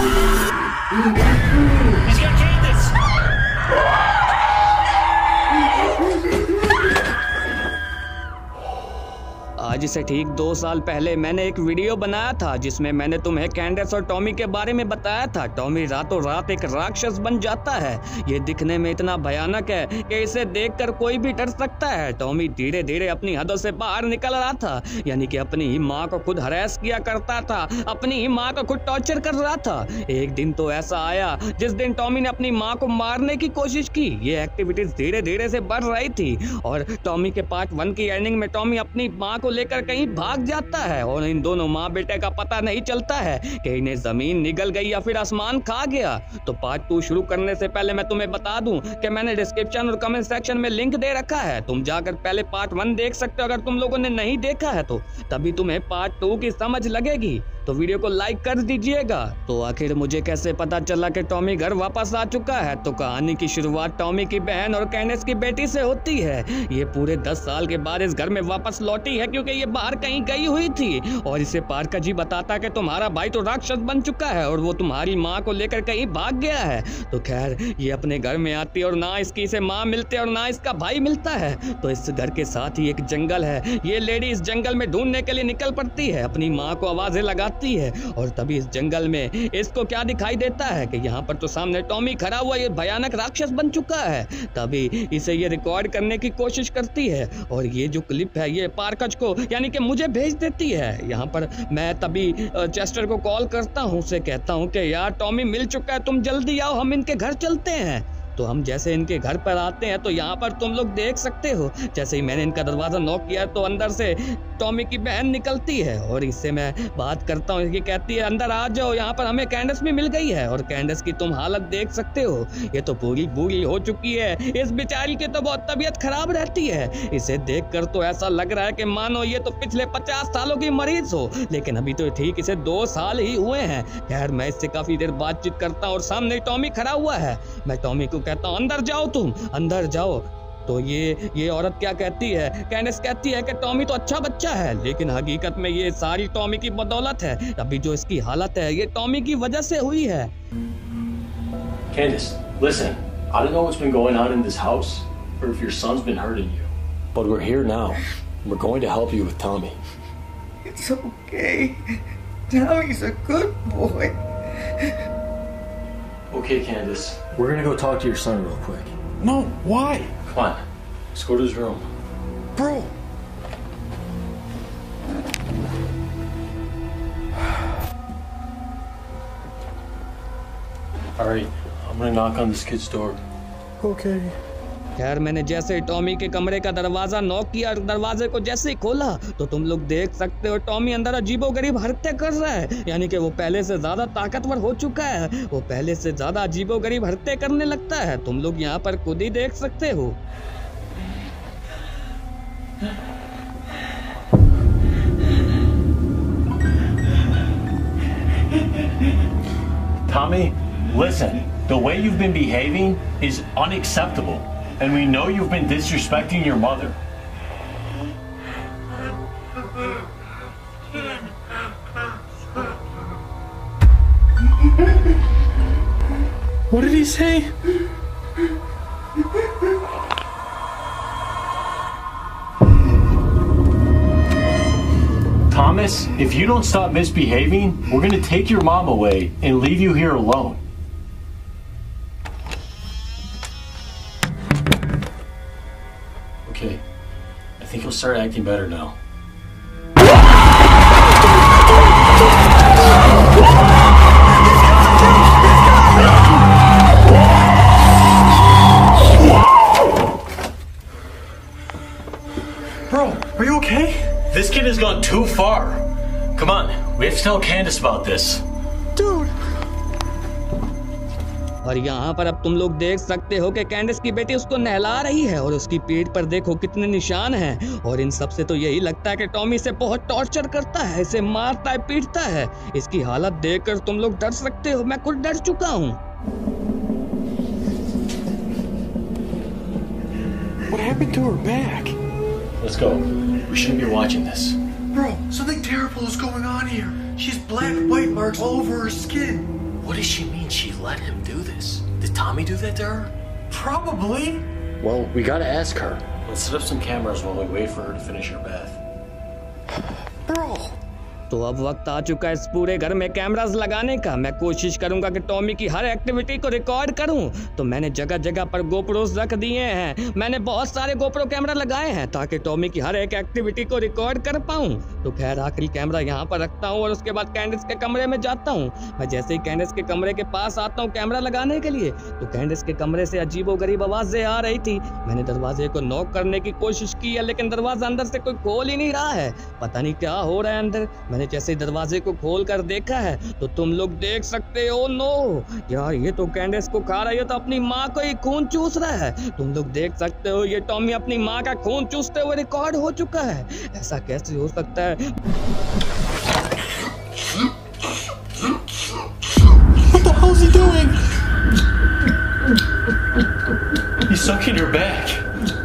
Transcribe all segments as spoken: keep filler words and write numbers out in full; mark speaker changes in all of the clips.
Speaker 1: He's got Candace!
Speaker 2: आज से ठीक दो साल पहले मैंने एक वीडियो बनाया था जिसमें मैंने तुम्हें कैंडेस और टॉमी के बारे में बताया था। टॉमी रातों रात एक राक्षस बन जाता है। ये दिखने में इतना भयानक है कि इसे देखकर कोई भी डर सकता है। टॉमी धीरे धीरे अपनी हदों से बाहर निकल रहा था, यानी कि अपनी ही माँ को खुद हरास किया करता था, अपनी ही माँ को खुद टॉर्चर कर रहा था। एक दिन तो ऐसा आया जिस दिन टॉमी ने अपनी माँ को मारने की कोशिश की। ये एक्टिविटीज धीरे धीरे से बढ़ रही थी और टॉमी के पार्ट वन की एंडिंग में टॉमी अपनी माँ को लेकर कहीं भाग जाता है और इन दोनों माँ बेटे का पता नहीं चलता है कि इन्हें जमीन निगल गई या फिर आसमान खा गया। तो पार्ट टू शुरू करने से पहले मैं तुम्हें बता दूं कि मैंने डिस्क्रिप्शन और कमेंट सेक्शन में लिंक दे रखा है, तुम जाकर पहले पार्ट वन देख सकते हो। अगर तुम लोगों ने नहीं देखा है तो तभी तुम्हें पार्ट टू की समझ लगेगी। तो वीडियो को लाइक कर दीजिएगा। तो आखिर मुझे कैसे पता चला कि टॉमी घर वापस आ चुका है? तो कहानी की शुरुआत टॉमी की बहन और कैंडेस की बेटी से होती है। ये पूरे दस साल के बाद इस घर में वापस लौटी है क्योंकि ये बाहर कहीं गई हुई थी और इसे पार्का जी बताता कि तुम्हारा भाई तो राक्षस बन चुका है और वो तुम्हारी माँ को लेकर कहीं भाग गया है। तो खैर ये अपने घर में आती है और ना इसकी इसे माँ मिलती है और ना इसका भाई मिलता है। तो इस घर के साथ ही एक जंगल है। ये लेडी इस जंगल में ढूंढने के लिए निकल पड़ती है, अपनी माँ को आवाजें लगाती है और तभी इस जंगल में इसको क्या दिखाई देता है कि यहाँ पर तो सामने टॉमी खड़ा हुआ ये भयानक राक्षस बन चुका है। तभी इसे ये रिकॉर्ड करने की कोशिश करती है और ये जो क्लिप है ये पार्कज को यानी कि मुझे भेज देती है। यहाँ पर मैं तभी चेस्टर को कॉल करता हूँ, उसे कहता हूँ कि यार टॉमी मिल चुका है, तुम जल्दी आओ, हम इनके घर चलते हैं। तो हम जैसे इनके घर पर आते हैं तो यहाँ पर तुम लोग देख सकते हो जैसे ही मैंने इनका दरवाजा नॉक किया तो अंदर से टॉमी की बहन निकलती है और इससे मैं बात करता हूँ। ये कहती है अंदर आ जाओ, यहाँ पर हमें कैंडेस भी मिल गई है। और कैंडेस की तुम हालत देख सकते हो, ये तो पूरी बुरी हो चुकी है। इस बेचारी की तो बहुत तबीयत खराब रहती है। इसे देखकर तो ऐसा लग रहा है कि मानो ये तो पिछले पचास सालों की मरीज हो, लेकिन अभी तो ठीक इसे दो साल ही हुए हैं। खैर मैं इससे काफी देर बातचीत करता हूँ और सामने टॉमी खड़ा हुआ है। मैं टॉमी को कहता हूँ अंदर जाओ, तुम अंदर जाओ। तो ये ये औरत क्या कहती है? कैंडेस कहती है कि टॉमी तो अच्छा बच्चा है, लेकिन हकीकत में ये सारी टॉमी की बदौलत है। अभी जो इसकी हालत है ये टॉमी की वजह से हुई है।
Speaker 1: Candace, listen, I don't know what's been going on in this house or if your son's been hurting you, but we're here now. We're going to help you with Tommy.
Speaker 3: It's okay. Tommy's a good boy.
Speaker 1: Okay, Candace, we're gonna go talk to your son real quick.
Speaker 4: No, why?
Speaker 1: Come on, let's go to his room.
Speaker 4: Bro.
Speaker 1: All right, I'm gonna knock on this kid's door.
Speaker 4: Okay.
Speaker 2: खैर मैंने जैसे Tommy के कमरे का दरवाजा knock किया और दरवाजे को जैसे ही खोला तो तुम लोग देख सकते हो टॉमी अंदर अजीबोगरीब हरकतें कर रहा है, यानी कि वो पहले से ज्यादा ताकतवर हो चुका है। वो पहले से ज्यादा अजीबोगरीब हरकतें करने लगता है। तुम लोग यहाँ पर खुद ही देख सकते हो।
Speaker 1: Tommy, listen, the way you've been behaving is unacceptable, and we know you've been disrespecting your mother.
Speaker 4: What did he say?
Speaker 1: Thomas, if you don't stop misbehaving, we're gonna take your mom away and leave you here alone. Okay, I think he'll start acting better now.
Speaker 4: Bro, are you okay?
Speaker 1: This kid has gone too far. Come on, we have to tell Candace about this.
Speaker 4: Dude.
Speaker 2: और यहाँ पर अब तुम लोग देख सकते हो कि कैंडेस की बेटी उसको नहला रही है और उसकी पीठ पर देखो कितने निशान हैं। और इन सब से तो यही लगता है कि टॉमी इसे बहुत टॉर्चर करता है, इसे मारता है, पीटता है। इसकी हालत देखकर तुम लोग डर सकते हो, मैं खुद डर चुका हूँ।
Speaker 4: What happened to her back?
Speaker 1: Let's go. We shouldn't be watching this.
Speaker 4: Bro, something terrible is going on here. She has black white marks all over her skin.
Speaker 1: What does she mean she let him do this? Did Tommy do that to her?
Speaker 4: Probably.
Speaker 1: Well, we gotta ask her. Let's set up some cameras while we wait for her to finish her bath.
Speaker 4: Bro.
Speaker 2: तो अब वक्त आ चुका है इस पूरे घर में cameras लगाने का। मैं कोशिश करूंगा कि टॉमी की हर एक्टिविटी को रिकॉर्ड करूं। तो मैंने जगह जगह पर गोप्रोस रख दिए हैं। मैंने बहुत सारे गोप्रो कैमरा लगाए हैं ताकि टॉमी की हर एक एक्टिविटी को रिकॉर्ड कर पाऊं। तो खैर आखिरी कैमरा यहाँ पर रखता हूँ और उसके बाद कैंडिस के कमरे में जाता हूँ। मैं जैसे ही कैंडिस के कमरे के पास आता हूँ कैमरा लगाने के लिए, तो कैंडिस के कमरे से अजीबोगरीब आवाजें आ रही थी। मैंने दरवाजे को नॉक करने की कोशिश की है, लेकिन दरवाजा अंदर से कोई खोल ही नहीं रहा है। पता नहीं क्या हो रहा है अंदर। मैंने जैसे दरवाजे को खोल कर देखा है तो तुम लोग देख सकते हो, नो यार ये तो कैंडिस को खा रहा है, ये तो अपनी माँ को ही खून चूस रहा है। तुम लोग देख सकते हो ये टॉमी अपनी माँ का खून चूसते हुए रिकॉर्ड हो चुका है। ऐसा कैसे हो सकता है?
Speaker 4: What the hell is he doing?
Speaker 1: He's sucking her back.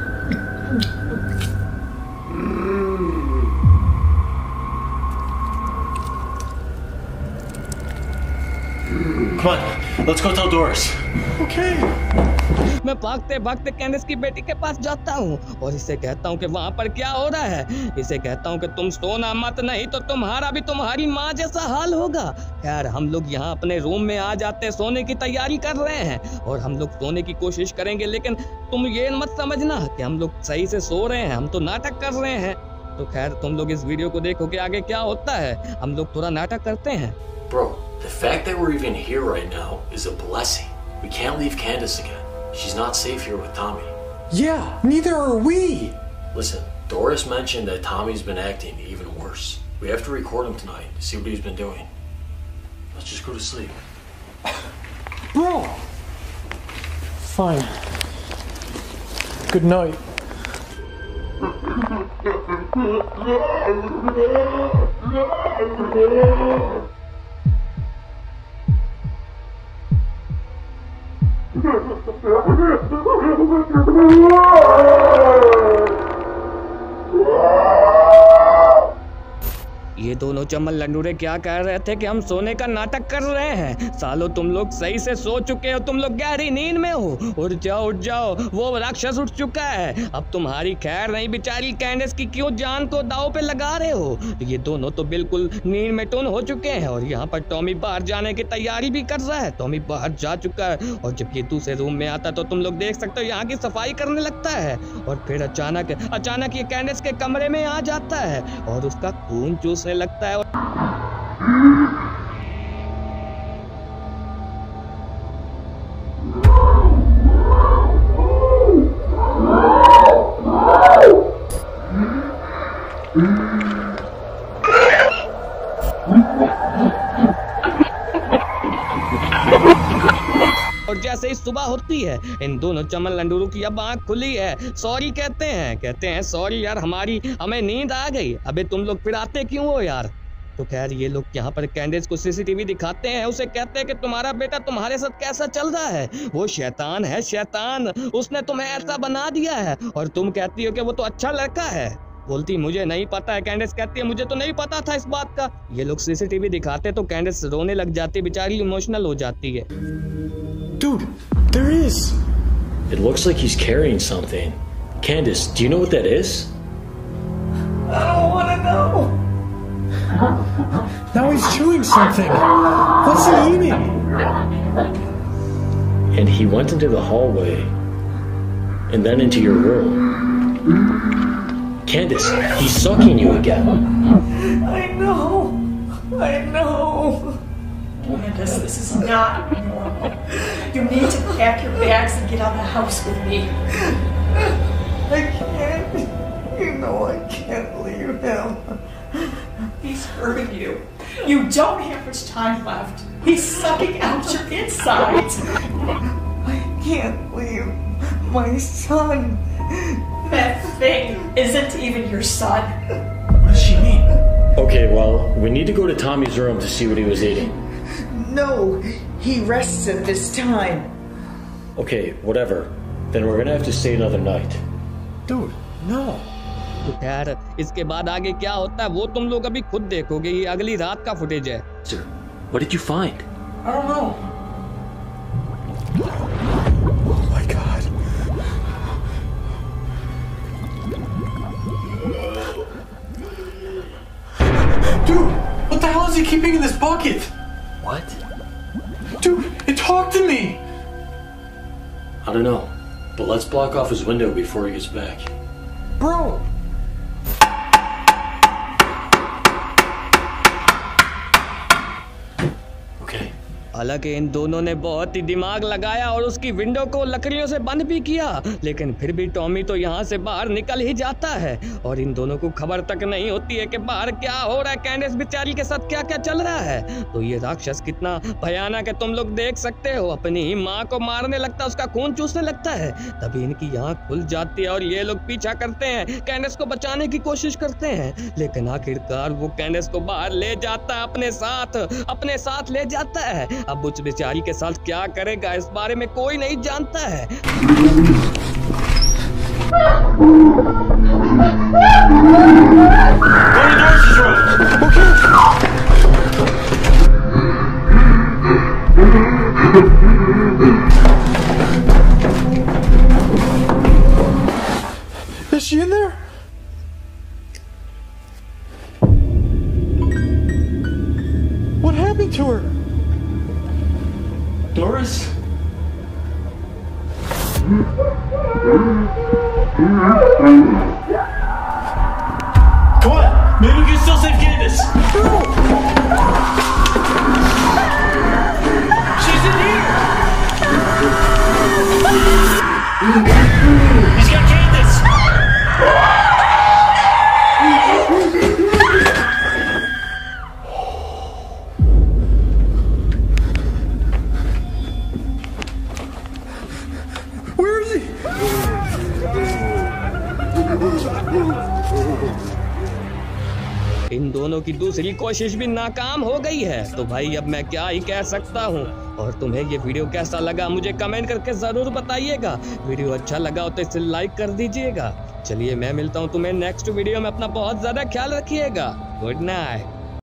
Speaker 1: Come on, let's go tell Doris.
Speaker 4: Okay.
Speaker 2: मैं भागते भागते कैंडिस की बेटी के पास जाता हूँ और इसे कहता हूँ कि वहाँ पर क्या हो रहा है। इसे कहता हूँ कि तुम सोना मत, नहीं तो तुम्हारा भी तुम्हारी माँ जैसा हाल होगा। खैर हम लोग यहाँ अपने रूम में आ जाते, सोने की तैयारी कर रहे हैं और हम लोग सोने की कोशिश करेंगे, लेकिन तुम ये मत समझना कि हम लोग सही से सो रहे हैं, हम तो नाटक कर रहे हैं। तो खैर तुम लोग इस वीडियो को देखो कि आगे क्या होता है। हम लोग थोड़ा नाटक करते हैं।
Speaker 1: Bro, the fact that we're even here right now is a blessing. We can't leave Candace again. She's not safe here with Tommy.
Speaker 4: Yeah, neither are we.
Speaker 1: Listen, Doris mentioned that Tommy's been acting even worse. We have to record him tonight to see what he's been doing. Let's just go to sleep.
Speaker 4: Bro. Fine. Good night.
Speaker 2: ये दोनों चमन लंडूरे क्या कह रहे थे कि हम सोने का नाटक कर रहे हैं। सालों तुम लोग सही से सो चुके हो, तुम लोग गहरी नींद में हो। उठ जाओ उठ जाओ, वो राक्षस उठ चुका है। अब तुम्हारी खैर नहीं, बेचारी कैंडिस की क्यों जान को दाव पे लगा रहे हो। ये दोनों तो बिल्कुल नींद में टुन हो चुके हैं और यहाँ पर टॉमी बाहर जाने की तैयारी भी कर रहा है। टॉमी बाहर जा चुका है और जब ये दूसरे रूम में आता तो तुम लोग देख सकते हो यहाँ की सफाई करने लगता है और फिर अचानक अचानक ये कैंडिस के कमरे में आ जाता है और उसका खून चूसने लगता है। और जैसे ही सुबह होती है इन दोनों चमन लंडूरों की अब आंख खुली है। सॉरी कहते हैं कहते हैं सॉरी यार, हमारी हमें नींद आ गई। अबे तुम लोग फिर आते क्यों हो यार। तो खैर ये लोग यहाँ पर कैंडिस को सीसीटीवी दिखाते हैं, उसे कहते हैं कि तुम्हारा बेटा तुम्हारे साथ कैसा चल रहा है। वो शैतान है, शैतान, उसने तुम्हें ऐसा बना दिया है और तुम कहती हो कि वो तो अच्छा लड़का है। बोलती मुझे नहीं पता है। कैंडिस कहती है मुझे तो नहीं पता था इस बात का। ये लोग सीसीटीवी दिखाते तो कैंडिस रोने लग जाती, बेचारी इमोशनल हो जाती है।
Speaker 4: Dude, there is.
Speaker 1: It looks like he's carrying something. Candace, do you know what that is?
Speaker 3: I don't want to know.
Speaker 4: Now he's chewing something. What's he eating?
Speaker 1: And he went into the hallway and then into your room. Candace, he's sucking you again.
Speaker 3: I know. I know.
Speaker 5: Candace, this is not normal. You need to pack your bags and get out of the house with me.
Speaker 3: I can't. You know I can't leave him.
Speaker 5: He's hurting you. You don't have much time left. He's sucking out your insides.
Speaker 3: I can't leave my son.
Speaker 5: That thing isn't even your son.
Speaker 4: What does she mean?
Speaker 1: Okay, well, we need to go to Tommy's room to see what he was eating.
Speaker 3: No, he rests at this time.
Speaker 1: Okay, whatever. Then we're gonna have to stay another night.
Speaker 4: Dude, no.
Speaker 2: तो खैर इसके बाद आगे क्या होता है वो तुम लोग अभी खुद देखोगे। ये अगली रात का फुटेज है।
Speaker 1: Sir, what did you find? I don't know.
Speaker 4: Oh my god. Dude, what the hell is he keeping in this bucket?
Speaker 1: What?
Speaker 4: Dude, it talked to me!
Speaker 1: I don't know. But let's block off his window before he gets back.
Speaker 4: Bro!
Speaker 1: Okay.
Speaker 2: हालांकि इन दोनों ने बहुत ही दिमाग लगाया और उसकी window को लकड़ियों से बंद भी किया, लेकिन फिर भी टॉमी तो यहाँ से बाहर निकल ही जाता है और इन दोनों को खबर तक नहीं होती है कि बाहर क्या हो रहा है, कैंडेस बेचारी के साथ क्या क्या चल रहा है। तो ये राक्षस कितना भयानक है तुम लोग देख सकते हो, अपनी ही माँ को मारने लगता है, उसका खून चूसने लगता है। तभी इनकी आँख खुल जाती है और ये लोग पीछा करते हैं, कैंडेस को बचाने की कोशिश करते हैं, लेकिन आखिरकार वो कैंडेस को बाहर ले जाता है, अपने साथ अपने साथ ले जाता है। अब उस बेचारी के साथ क्या करेगा इस बारे में कोई नहीं जानता है।
Speaker 4: Is she in there? What happened to her?
Speaker 1: Doris? Come on! Maybe we can still save Candace! She's in here! He's got Candace!
Speaker 4: Where is he?
Speaker 2: इन दोनों की दूसरी कोशिश भी नाकाम हो गई है। तो भाई अब मैं क्या ही कह सकता हूँ। और तुम्हें ये वीडियो कैसा लगा मुझे कमेंट करके जरूर बताइएगा। वीडियो अच्छा लगा हो तो इसे लाइक कर दीजिएगा। चलिए मैं मिलता हूँ तुम्हें नेक्स्ट वीडियो में, अपना बहुत ज्यादा ख्याल रखिएगा। Good night.